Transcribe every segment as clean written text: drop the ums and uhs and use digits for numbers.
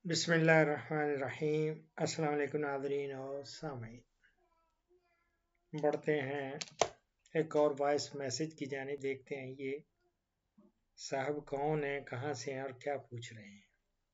बिस्मिल्लाहिर्रहमानिर्रहीम। अस्सलाम वालेकुम नाज़रीन और सामीन। बढ़ते हैं एक और वॉइस मैसेज की जानिब। देखते हैं ये साहब कौन है, कहाँ से हैं और क्या पूछ रहे हैं।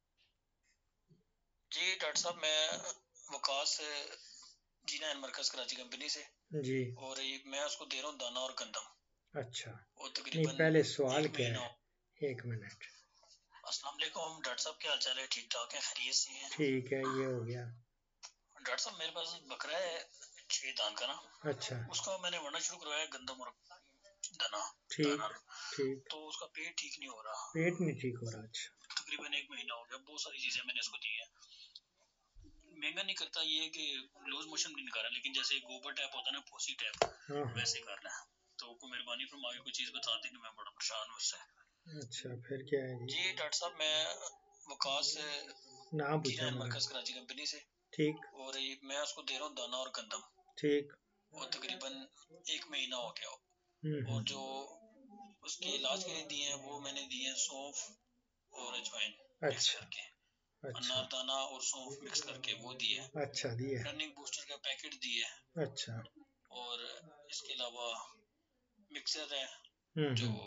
जी डॉक्टर साहब, मैं वकास जीना मरकज कराची कंपनी से जी। और मैं उसको दे रहा हूँ दाना और गंदम। अच्छा, और नहीं तकरीबन पहले सवाल एक क्या महीना। है? एक मिनट। अस्सलाम वालेकुम डॉक्टर साहब, क्या हाल चाल है? ठीक ठाक है, खैरियत से हैं? ठीक है, ये हो गया। डॉक्टर साहब, मेरे पास बकरा है 6 दान का ना। अच्छा, उसका मैंने वरना शुरू करवाया गंदम और दाना। ठीक ठीक। तो उसका पेट ठीक नहीं हो रहा। पेट नहीं ठीक हो रहा? अच्छा। तकरीबन एक महीना हो गया, बहुत सारी चीजें मैंने इसको दी है। महंगा नहीं करता, ये कि लूज मोशन भी नहीं कर रहा, लेकिन जैसे गोबर टैप होता है ना, पोसी टैप, हाँ, वैसे कर रहा है। तो कोई मेहरबानी फरमा के कोई चीज बता दें, मैं बड़ा परेशान हूँ उससे। अच्छा, फिर क्या है जी? जी डॉक्टर साहब, मैं वकास नाम पूछा जीना मेरा। मरकज कराची कंपनी से ठीक और मैं उसको दे रहा हूँ दाना और गंदम। ठीक। और तकरीबन एक महीना हो गया। हम्म। और जो उसके इलाज के लिए दिए हैं वो मैंने दिए हैं सौंफ और अजवाइन मिक्स अच्छा करके। अच्छा अनारदाना और सौंफ मिक्स करके वो दिए है। अच्छा, दिया है। रनिंग बूस्टर का पैकेट दिए है। अच्छा। और इसके अलावा मिक्सर है जो हम्म।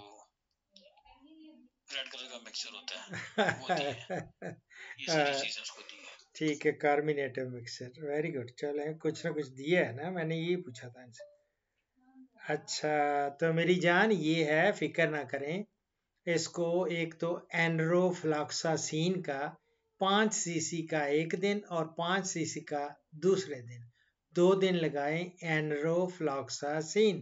रेड कलर का मिक्सर होता है, वो दिए है। ये सारी चीजें उसको दी है। ठीक है, कार्मिनेटिव मिक्सर, वेरी गुड। चले, कुछ ना कुछ दिया है ना, मैंने यही पूछा था इनसे। अच्छा, तो मेरी जान ये है, फिक्र ना करें। इसको एक तो एनरोफ्लॉक्सासिन का 5 सीसी का एक दिन और 5 सीसी का दूसरे दिन, 2 दिन लगाएं एनरोफ्लॉक्सासिन।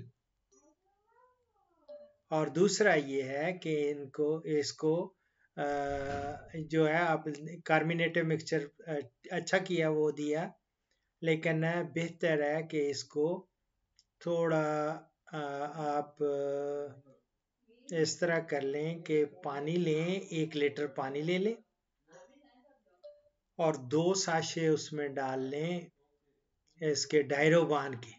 और दूसरा ये है कि इनको इसको जो है आप कार्मिनेटिव मिक्सचर अच्छा किया वो दिया, लेकिन बेहतर है कि इसको थोड़ा आप इस तरह कर लें कि पानी लें, 1 लीटर पानी ले लें और 2 साशे उसमें डाल लें इसके डायरोबान के।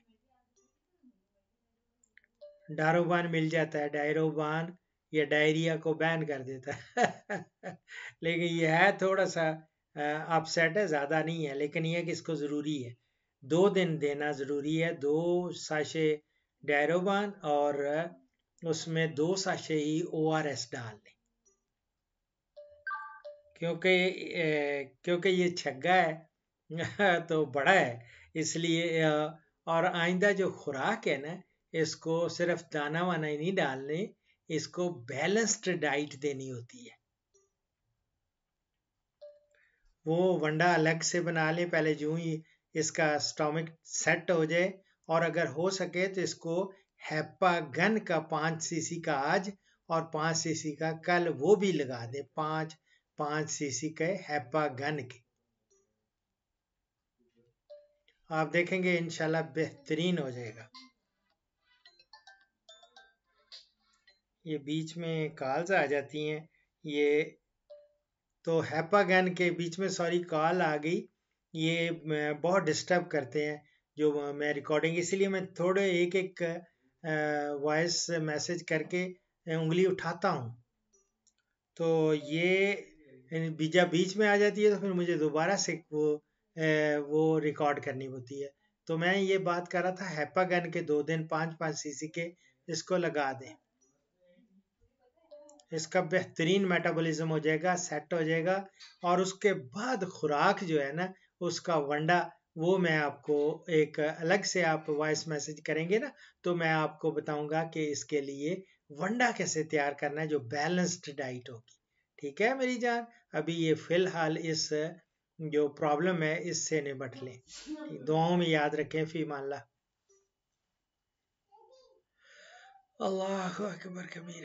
डायरोबान मिल जाता है, डायरोबान या डायरिया को बैन कर देता है लेकिन यह है थोड़ा सा अपसेट है, ज़्यादा नहीं है, लेकिन यह है कि इसको ज़रूरी है 2 दिन देना ज़रूरी है। 2 साशे डायरोबान और उसमें 2 साशे ही ORS डाल लें, क्योंकि ये छग्गा है तो बड़ा है, इसलिए और आइंदा जो खुराक है ना, इसको सिर्फ दाना वाना ही नहीं डालने, इसको बैलेंस्ड डाइट देनी होती है। वो वंडा अलग से बना लें पहले, जो ही इसका स्टोमिक सेट हो जाए। और अगर हो सके तो इसको हैपागन का 5 सीसी का आज और 5 सीसी का कल वो भी लगा दें, 5 सीसी के हैपागन के। आप देखेंगे इंशाल्लाह बेहतरीन हो जाएगा। ये बीच में कॉल्स आ जाती हैं, ये तो हैपागन के बीच में सॉरी कॉल आ गई, ये बहुत डिस्टर्ब करते हैं जो मैं रिकॉर्डिंग, इसलिए मैं थोड़े एक एक वॉइस मैसेज करके उंगली उठाता हूँ। तो ये जब बीच में आ जाती है तो फिर मुझे दोबारा से वो रिकॉर्ड करनी होती है। तो मैं ये बात कर रहा था हैपागन के 2 दिन 5-5 सीसी के इसको लगा दें, इसका बेहतरीन मेटाबॉलिज्म हो जाएगा, सेट हो जाएगा। और उसके बाद खुराक जो है ना उसका वंडा, वो मैं आपको एक अलग से आप वॉइस मैसेज करेंगे ना, तो मैं आपको बताऊंगा कि इसके लिए वंडा कैसे तैयार करना है जो बैलेंस्ड डाइट होगी। ठीक है मेरी जान, अभी ये फिलहाल इस जो प्रॉब्लम है इससे निपट लें। दुआओं में याद रखें। फी मान अल्लाह। अल्लाह अकबर कबीर।